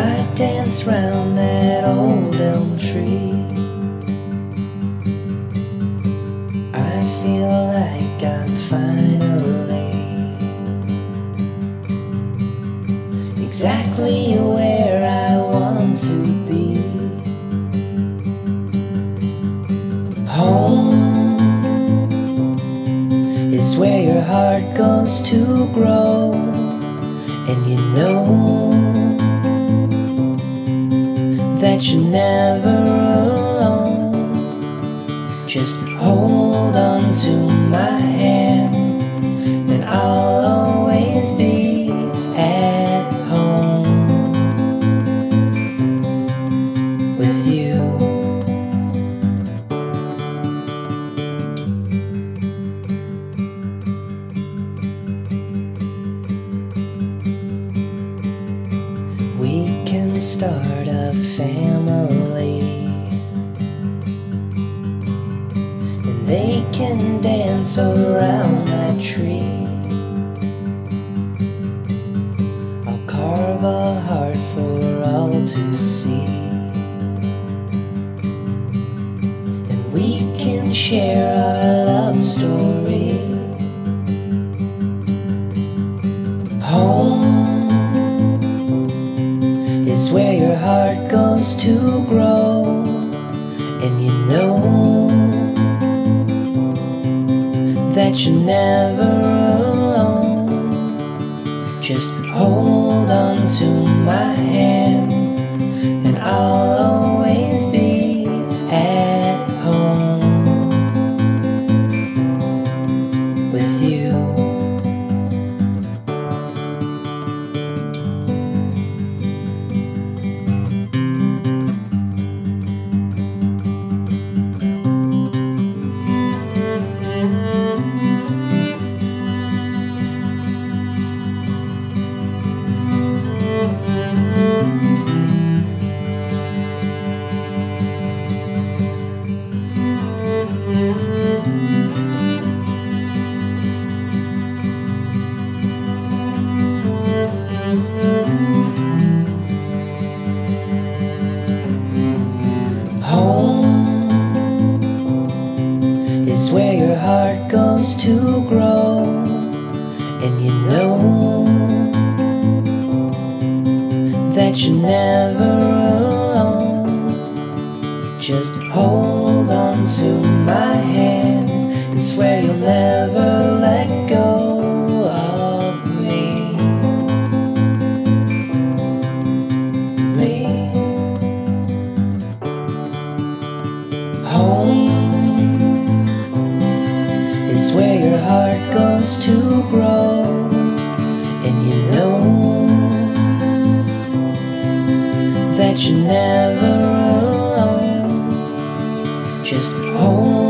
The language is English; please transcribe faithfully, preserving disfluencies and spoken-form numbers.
I danced round that old elm tree. I feel like I'm finally exactly where I want to be. Home is where your heart goes to grow, and you know that you're never alone. Just hold on to my hand, and I'll always be at home with you. We can start a family, and they can dance around that tree. I'll carve a heart for all to see, and we can share our love story. Home is where your heart goes to grow, and you know that you're never alone. Just hold on to my hand, and I'll always be at home with you. Home is where your heart goes to grow, and you know that you're never alone. Just hold on to my hand and swear you'll never let go of me. Me. Home is where your heart goes to grow, and you know that you're never alone. Just hold